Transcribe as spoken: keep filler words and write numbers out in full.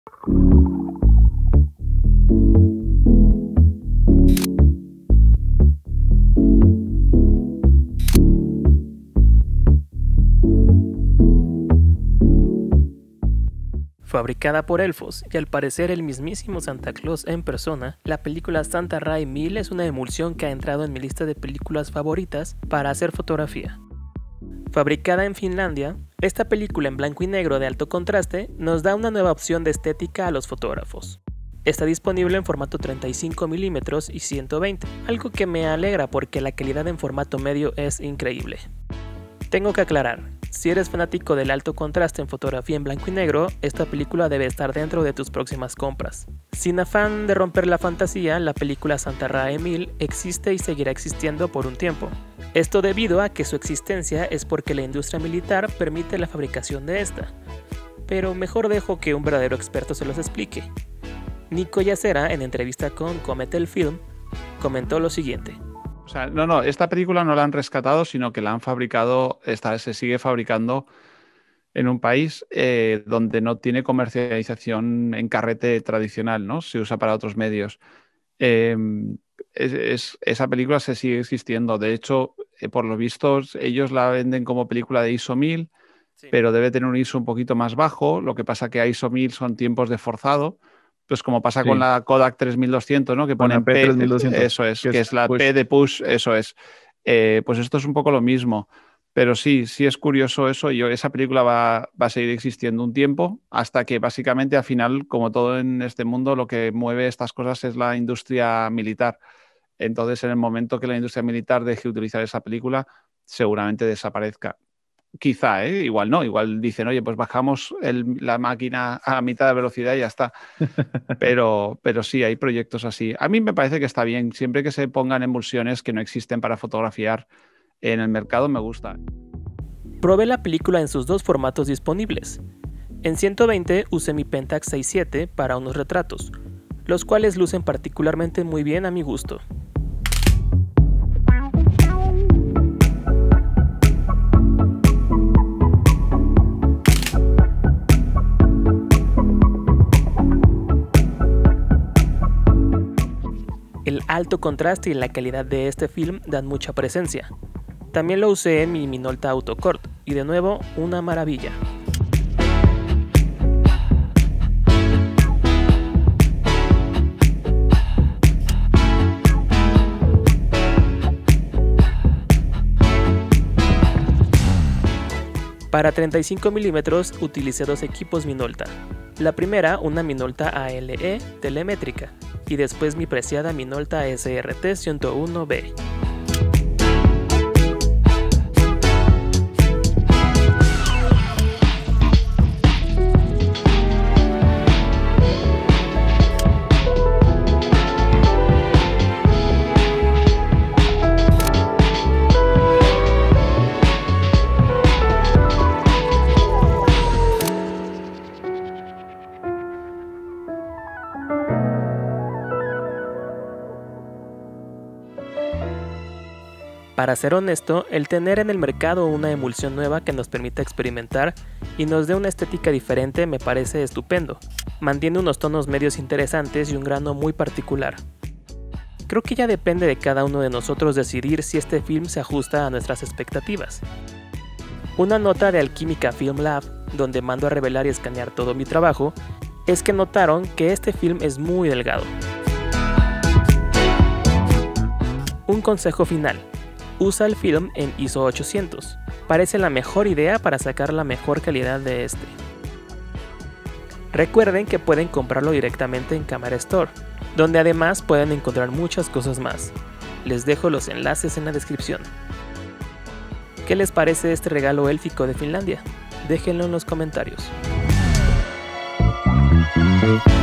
Fabricada por elfos y al parecer el mismísimo Santa Claus en persona, la película Santa Rae mil es una emulsión que ha entrado en mi lista de películas favoritas para hacer fotografía. Fabricada en Finlandia, esta película en blanco y negro de alto contraste nos da una nueva opción de estética a los fotógrafos. Está disponible en formato treinta y cinco milímetros y ciento veinte, algo que me alegra porque la calidad en formato medio es increíble. Tengo que aclarar, si eres fanático del alto contraste en fotografía en blanco y negro, esta película debe estar dentro de tus próximas compras. Sin afán de romper la fantasía, la película Santa Rae mil existe y seguirá existiendo por un tiempo. Esto debido a que su existencia es porque la industria militar permite la fabricación de esta. Pero mejor dejo que un verdadero experto se los explique. Nico Yacera, en entrevista con Cometel Film, comentó lo siguiente. O sea, no, no, esta película no la han rescatado, sino que la han fabricado, esta se sigue fabricando en un país eh, donde no tiene comercialización en carrete tradicional, ¿no? Se usa para otros medios. Eh, es, es, esa película se sigue existiendo. De hecho, eh, por lo visto, ellos la venden como película de I S O mil, sí, pero debe tener un I S O un poquito más bajo. Lo que pasa que I S O mil son tiempos de forzado. Pues como pasa sí. con la Kodak tres mil doscientos, ¿no? Que pone P tres mil doscientos. Eso es, que, que es, es la push. P de push, eso es. Eh, pues esto es un poco lo mismo. Pero sí, sí es curioso eso. Yo, esa película va, va a seguir existiendo un tiempo hasta que básicamente al final, como todo en este mundo, lo que mueve estas cosas es la industria militar. Entonces, en el momento que la industria militar deje de utilizar esa película, seguramente desaparezca. Quizá, ¿eh? Igual no, igual dicen, oye, pues bajamos el, la máquina a mitad de velocidad y ya está. Pero, pero sí, hay proyectos así. A mí me parece que está bien, siempre que se pongan emulsiones que no existen para fotografiar en el mercado, me gusta. Probé la película en sus dos formatos disponibles. En ciento veinte usé mi Pentax seis siete para unos retratos, los cuales lucen particularmente muy bien a mi gusto. El alto contraste y la calidad de este film dan mucha presencia. También lo usé en mi Minolta Autocord y de nuevo una maravilla. Para treinta y cinco milímetros utilicé dos equipos Minolta. La primera, una Minolta A L E telemétrica, y después mi preciada Minolta S R T ciento uno B. Para ser honesto, el tener en el mercado una emulsión nueva que nos permita experimentar y nos dé una estética diferente me parece estupendo. Mantiene unos tonos medios interesantes y un grano muy particular. Creo que ya depende de cada uno de nosotros decidir si este film se ajusta a nuestras expectativas. Una nota de Alquímica Film Lab, donde mando a revelar y escanear todo mi trabajo, es que notaron que este film es muy delgado. Un consejo final. Usa el film en I S O ochocientos. Parece la mejor idea para sacar la mejor calidad de este. Recuerden que pueden comprarlo directamente en Camera Store, donde además pueden encontrar muchas cosas más. Les dejo los enlaces en la descripción. ¿Qué les parece este regalo élfico de Finlandia? Déjenlo en los comentarios.